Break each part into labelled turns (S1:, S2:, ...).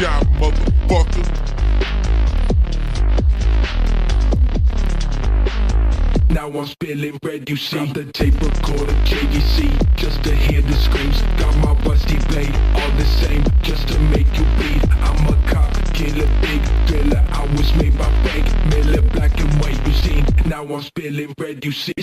S1: shot, motherfucker.
S2: Now I'm spilling bread, you see. The tape recorder, JDC, just to hear the screams. Got my rusty blade, all the same, just to make you bleed. I'm a cop, killer, big thriller. I was made by Frank Miller, black and white, you see. Now I'm spilling bread, you see.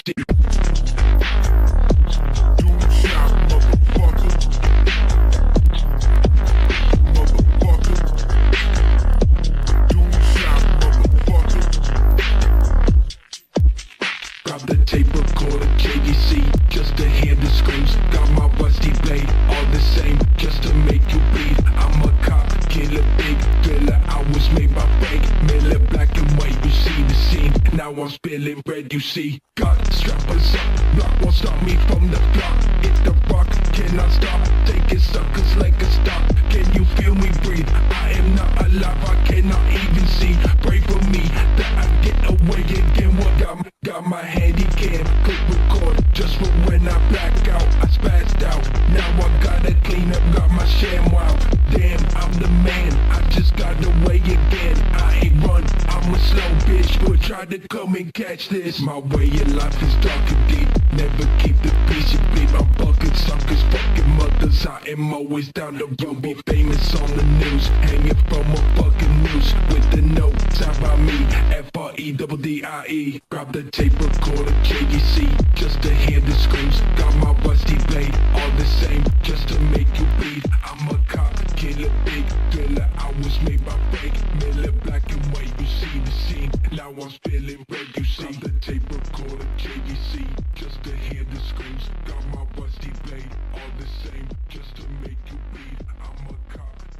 S2: Grab the tape recorder, JDC, just to hear the screams. Got my rusty blade, all the same, just to make you bleed. I'm a cop, killer, big thriller. I was made by Frank Miller, black and white, you see the scene. Now I'm spilling bread, you see. Got strappers up, block won't stop me from the block. Hit the rock, cannot stop, taking suckers like a stop. Can you feel me breathe? I am not alive, I cannot even see. Pray for me that I get away again. What got my handicap, click record, just for when I black out, I spazzed out. Now I gotta clean up, got my sham wow. Damn, I'm the man, I just got away again. I ain't run, I'm a slow bitch, but try to come and catch this. My way of life is dark and deep, never keep the peace, you bleed my bucket suckers, fucking mothers. I am always down the road, be famous on the news, hanging from a fucking noose, with the notes out by me, FREDDIE. Grab the tape recorder, JDC, just to hear the screams. Got my rusty blade, all the same, just to make you bleed. I'm a cop, killer, big thriller. I was made by Frank Miller, black and white, you see the scene. Now I'm spilling red, you see. Grab the tape recorder, JDC, just to hear the screams. Got my rusty blade, all the same, just to make you bleed. I'm a cop.